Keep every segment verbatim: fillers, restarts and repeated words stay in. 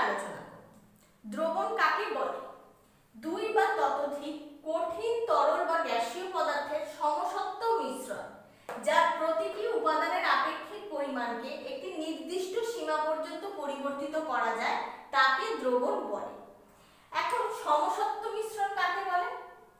আলোচনা করব। দ্রবণ কাকে বলে? দুই বা ততোধিক কঠিন তরল বা গ্যাসীয় পদার্থের সমসত্ব মিশ্রণ, যার প্রতিটি উপাদানের আপেক্ষিক পরিমাণকে একটি নির্দিষ্ট সীমা পর্যন্ত পরিবর্তিত করা যায়, তাকে দ্রবণ বলে। এখন সমসত্ব মিশ্রণ কাকে বলে?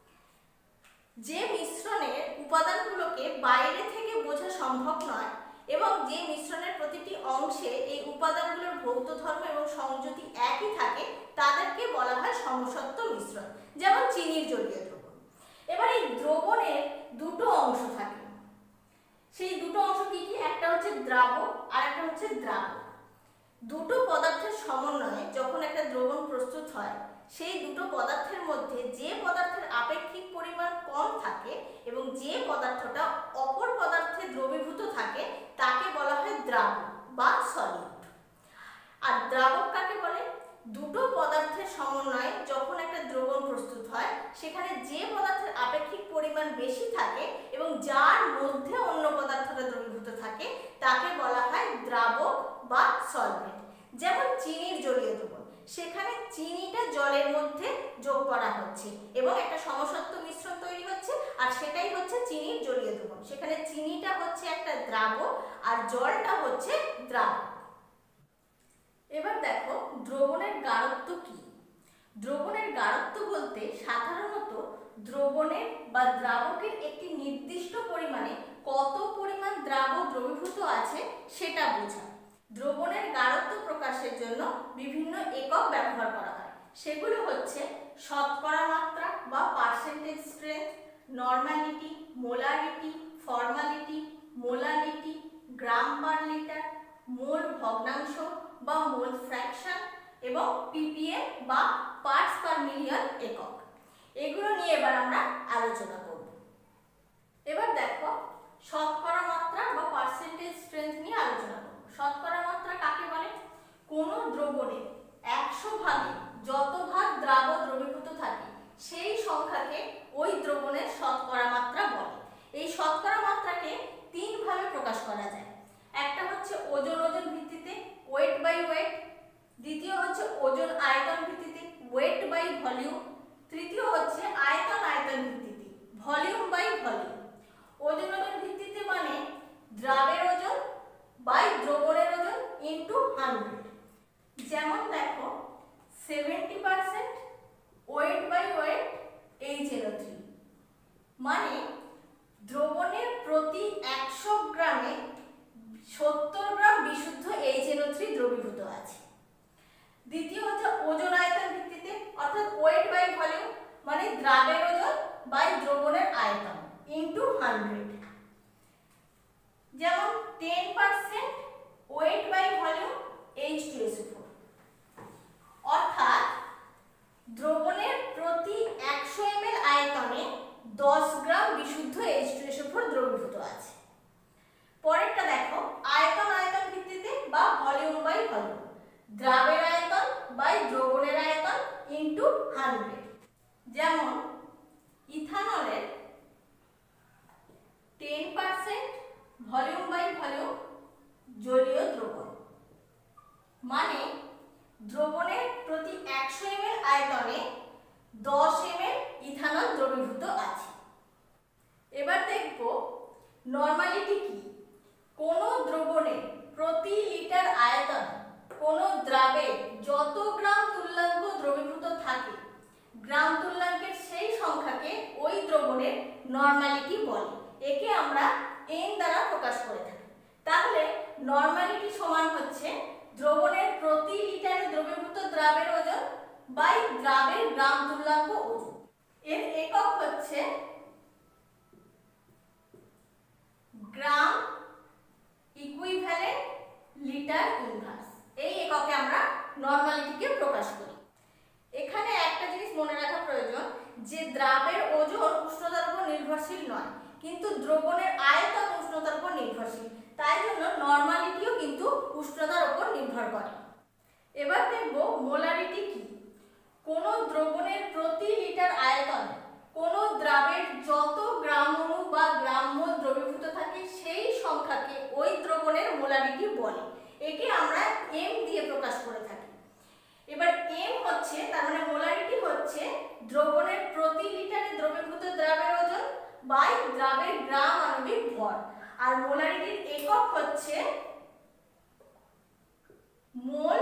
যে মিশ্রণের উপাদানগুলোকে বাইরে থেকে বোঝা সম্ভব নয় এবং যে মিশ্রণের প্রতিটি অংশে এই উপাদানগুলোর ভৌত ধর্ম এবং সংযুতি একই থাকে, তাদেরকে বলা হয় সমসত্ব মিশ্রণ, যেমন চিনির জলীয় দ্রবণ। এবার এই দ্রবণের দুটো অংশ থাকে, সেই দুটো অংশ কি কি? একটা হচ্ছে দ্রাবক আর একটা হচ্ছে দ্রাবক। দুটো পদার্থের সমন্বয়ে যখন একটা দ্রবণ প্রস্তুত হয়, সেই দুটো পদার্থের মধ্যে যে পদার্থের আপেক্ষিক পরিমাণ কম থাকে এবং যে পদার্থটা অপর পদার্থে দ্রবীভূত থাকে, তাকে বলা হয় দ্রাবক বা সলিউট। আর দ্রাবক কাকে বলে? দুটো পদার্থের সমন্বয়ে যখন একটা দ্রবণ প্রস্তুত হয়, সেখানে যে পদার্থের আপেক্ষিক পরিমাণ বেশি থাকে এবং যার মধ্যে অন্য পদার্থটা দ্রবীভূত থাকে, তাকে বলা হয় দ্রাবক বা সলভেন্ট। যেমন চিনির জলীয় দ্রবণ, সেখানে চিনিটা জলের মধ্যে যোগ করা হচ্ছে এবং একটা সমসত্ব মিশ্রণ তৈরি হচ্ছে, আর সেটাই হচ্ছে চিনির জলীয় দ্রবণ। সেখানে চিনিটা হচ্ছে একটা দ্রাবক আর জলটা হচ্ছে দ্রাবক। এবার দেখো দ্রবণের গাঢ়ত্ব কি। দ্রবণের গাঢ়ত্ব বলতে সাধারণত দ্রবণের বা দ্রাবকের একটি নির্দিষ্ট পরিমাণে কত পরিমাণ দ্রাবক দ্রবীভূত আছে সেটা বোঝায়। দ্রবণের গাঢ়ত্ব প্রকাশের জন্য বিভিন্ন একক ব্যবহার করা হয়, সেগুলো হচ্ছে শতকরা মাত্রা বা percentage strength, normality, molarity, formality, molarity, gram per litre, mole ভগ্নাংশ বা মোল ফ্র্যাকশন এবং পিপিএম বা পার্টস পার মিলিয়ন একক। এগুলো নিয়ে এবার আমরা আলোচনা করব। এবার দেখো শতকরা মাত্রা বা পার্সেন্টেজ স্ট্রেংথ নিয়ে আলোচনা করব। শতকরা মাত্রা কাকে বলে? কোন দ্রবণে একশো ভাগে যত ভাগ দ্রাবক দ্রবীভূত থাকে, সেই সংখ্যাকে ওই দ্রবণের শতকরা মাত্রা বলে। এই শতকরা মাত্রাকে তিন ভাবে প্রকাশ করা যায়। একটা হচ্ছে ওজন ওজন ভিত্তিতে, ওয়েট বাই ওয়েট। দ্বিতীয় হচ্ছে ওজন আয়তন ভিত্তিতে, ওয়েট বাই ভলিউম। তৃতীয় হচ্ছে আয়তন আয়তন ভিত্তিতে, ভলিউম বাই ভলিউম। ওজন ওজন ভিত্তিতে মানে দ্রাবের ওজন বাই দ্রবণের ওজন ইন্টু হান্ড্রেড। যেমন দেখো seventy percent weight by weight H N O three, মানে দ্রবণের প্রতি একশো গ্রামে সত্তর গ্রাম বিশুদ্ধ এইচ এন ও থ্রি দ্রবীভূত আছে। দ্বিতীয় হচ্ছে ওজন আয়তন ভিত্তিতে, অর্থাৎ ওয়েট বাই ভলিউম, মানে দ্রাবের ওজন বাই দ্রবণের আয়তন ইন্টু হান্ড্রেড। যেমন ten percent weight by volume H two S O four, অর্থাৎ দ্রবণের প্রতি একশো এম এল আয়তনে দশ গ্রাম বিশুদ্ধ H two S O four দ্রবীভূত আছে। পরেরটা দেখো আয়তন আয়তন ভিত্তিতে বা ভলিউম বাই ভলিউম, দ্রাবের আয়তন বাই দ্রবণের আয়তন ইন্টু হান্ড্রেড। যেমন ইথানলের ten percent volume by volume জলীয় দ্রবণ, মানে দ্রবণের প্রতি একশো এম এল আয়তনে দশ এম এল ইথানল দ্রবীভূত আছে। এবার দেখব নরমালিটি কি। কোন দ্রবণে প্রতি লিটার আয়তন কোন দ্রাবে যত গ্রাম তুল্যাঙ্ক দ্রবীভূত থাকে, গ্রাম তুল্যাঙ্কের সেই সংখ্যাকে ওই দ্রবণের নরমালিটি বলে। একে আমরা এন দ্বারা প্রকাশ করে থাকি। তাহলে নরমালিটি সমান হচ্ছে দ্রবণের প্রতি লিটারে দ্রবীভূত দ্রাবের ওজন বাই দ্রাবের গ্রাম তুল্যাঙ্ক ওজন। এর একক হচ্ছে গ্রাম ইকুইভ্যালেন্ট লিটার ইনভার্স। এই এককে আমরা নরমালিটিকে প্রকাশ করি। এখানে একটা জিনিস মনে রাখা প্রয়োজন যে দ্রাবের ওজন উষ্ণতার উপর নির্ভরশীল নয়, কিন্তু দ্রবণের আয়তন উষ্ণতার উপর নির্ভরশীল। তাই জন্য নরমালিটিও কিন্তু উষ্ণতার উপর নির্ভর করে। এবার দেখব মোলারিটি কি। কোন দ্রবণের প্রতি লিটার আয়তনে কোন দ্রাবের যত গ্রাম অণু বা গ্রাম মোল দ্রবীভূত থাকে, সেই সংখ্যাকে ওই দ্রবণের মোলারিটি বলে। একে আমরা এম দিয়ে প্রকাশ করে থাকি। মোলারিটির একক হচ্ছে মোল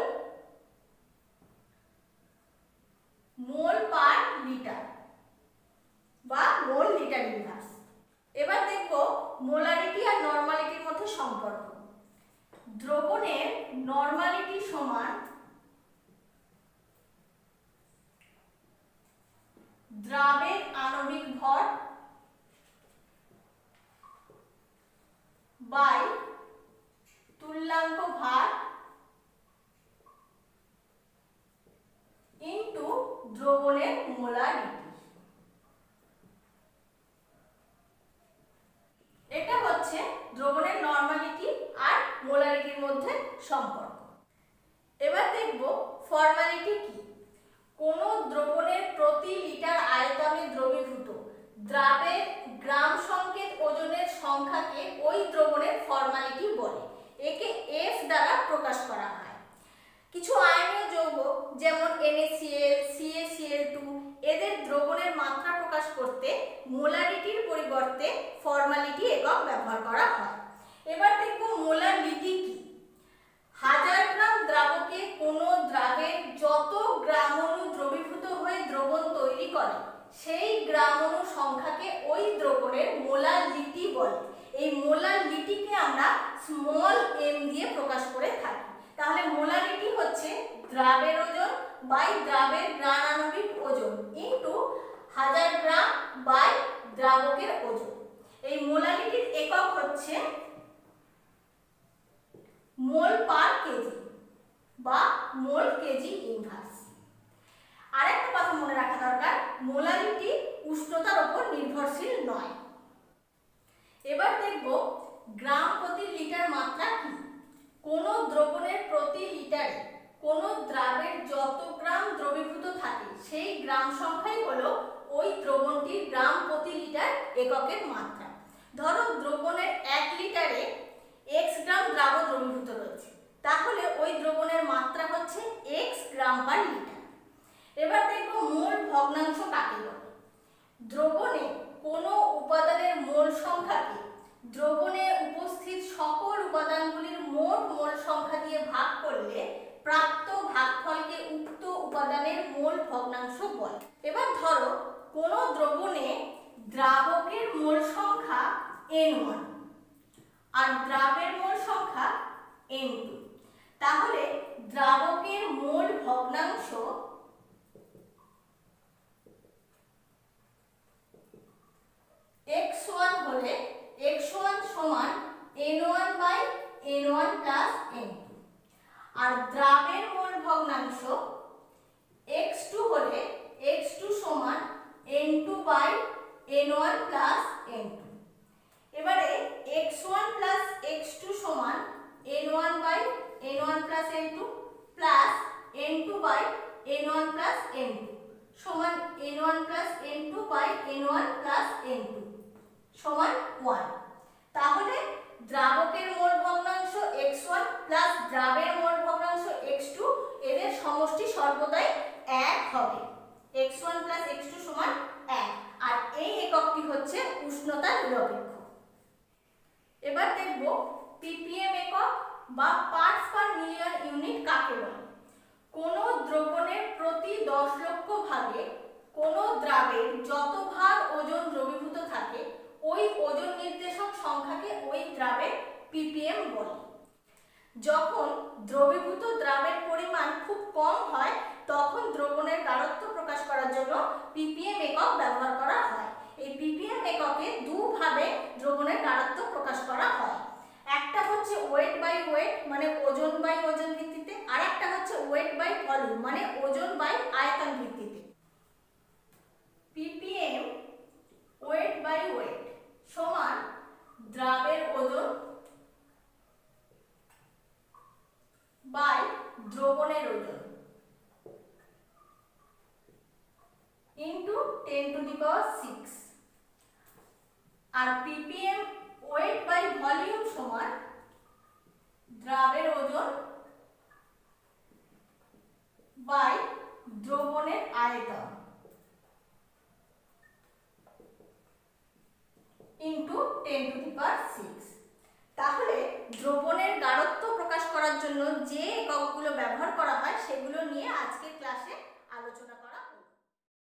মোল পার লিটার বা মোল লিটার ইনভার্স। এবার দেখব মোলারিটি আর নরমালিটির মধ্যে সম্পর্ক। দ্রবণের নরমালিটি সমান দ্রাবের আণবিক ভর বাই তুল্যাঙ্ক ভার ইনটু দ্রবণের মোলারিটি। এটা হচ্ছে দ্রবণের নরমালিটি আর মোলারিটির মধ্যে সম্পর্ক। এবার দেখব ফর্মালিটি কি। কোন দ্রবণের প্রতি লিটার আয়তনে দ্রবীভূত দ্রাবের গ্রাম সংকেত ওজনের সংখ্যাকে ওই দ্রবণের ফর্মালিটি বলে। একে এফ দ্বারা প্রকাশ করা হয়। কিছু আয়নীয় যৌগ যেমন NaCl, C A C L two এদের দ্রবণের মাত্রা প্রকাশ করতে মোলারিটির পরিবর্তে ফর্মালিটি একক ব্যবহার করা হয়। এবার দেখব মোলারিটি কি। হাজার গ্রাম দ্রাবকে কোনো দ্রাবের যত গ্রাম অণু দ্রবীভূত হয়ে দ্রবণ তৈরি করে সেই গ্রাম অণু সংখ্যাকে ওই দ্রবণের মোলারিটি বলে। এই মোলারিটিকে আমরা স্মল এম দিয়ে প্রকাশ করে থাকি। তাহলে মোলারিটি হচ্ছে দ্রাবের ওজন বাই দ্রাবের গ্রাম আণবিক ওজন ইনটু হাজার গ্রাম বাই দ্রাবকের ওজন। এই মোলারিটির একক হচ্ছে মোল পার কেজি বা মোল কেজি ইনভার্স। আরেকটা কথা মনে রাখা দরকার, মোলারিটি উষ্ণতার উপর নির্ভরশীল নয়। এবার দেখব গ্রাম প্রতি লিটার মাত্রা কি। কোন দ্রবণের প্রতি লিটারে কোন দ্রাবের যত গ্রাম দ্রবীভূত থাকে সেই গ্রাম সংখ্যাই হলো ওই দ্রবণটির গ্রাম প্রতি লিটার এককের মাত্রা। ধরো দ্রবণের এক লিটারে এক্স গ্রাম দ্রাবক দ্রবীভূত রয়েছে, তাহলে ওই দ্রবণের মাত্রা হচ্ছে এক্স গ্রাম পার লিটার। এবার দেখব মোল ভগ্নাংশ কাকে বলে। দ্রবণে কোনো উপাদানের মোল সংখ্যাকে দ্রবণে উপস্থিত সকল উপাদানগুলির মোট মোল সংখ্যা দিয়ে ভাগ করলে প্রাপ্ত ভাগফলকে উক্ত উপাদানের মোল ভগ্নাংশ বলে। এবার ধরো কোনো দ্রবণে দ্রাবকের মোল সংখ্যা এন ওয়ান আর দ্রাবের মোল সংখ্যা এন টু, তাহলে দ্রাবকের মোল ভগ্নাংশ এক্স ওয়ান হলে এক্স ওয়ান সমান N one by N one plus N two, আর দ্রাবের মোল ভগ্নাংশ এক্স টু হলে এক্স টু সমান N two by N one plus N two. এবারে X one plus X two সমান N one by N one plus N two plus N two by N one plus N two সমান N one plus N two by N one plus N two সমান one. তাহলে দ্রাবকের mole ভগ্নাংশ X one plus দ্রাবের mole ভগ্নাংশ X two এদের সমষ্টি সর্বদাই এক হবে। X one plus X two সমান এক, আর এই এককটি হচ্ছে উষ্ণতার নিরপেক্ষ। এবার দেখব পিপিএম একক বা পার্টস পার মিলিয়ন ইউনিট কাকে বলে। কোন দ্রবণের প্রতি দশ লক্ষ ভাগে কোন দ্রাবের যত ভাগ ওজন দ্রবীভূত থাকে ওই ওজন নির্দেশক সংখ্যাকে ওই দ্রাবের পিপিএম বলে। যখন দ্রবীভূত দ্রাবের পরিমাণ খুব কম হয় তখন দ্রবণের গাঢ়ত্ব প্রকাশ করার জন্য পিপিএম একক ব্যবহার করা হয়। এই পিপিএম এককে দুভাবে দ্রবণের গাঢ়ত্ব প্রকাশ করা হয়। একটা হচ্ছে ওয়েট বাই ওয়েট মানে ওজন বাই ওজন ভিত্তিতে, আর একটা হচ্ছে ওয়েট বাই ভলিউম মানে ওজন বাই আয়তন ভিত্তিতে। পিপিএম ওয়েট বাই ওয়েট সমান দ্রাবের ওজন বাই দ্রবণের ওজন into ten to the power six, আর পিপিএম ওয়েট বাই ভলিউম সমান দ্রাবের ওজন বাই দ্রবণের আয়তন into ten to the power six. তাহলে দ্রবণের গাঢ়ত্ব প্রকাশ করার জন্য যে এককগুলো ব্যবহার করা হয় সেগুলো নিয়ে আজকের ক্লাসে আলোচনা করা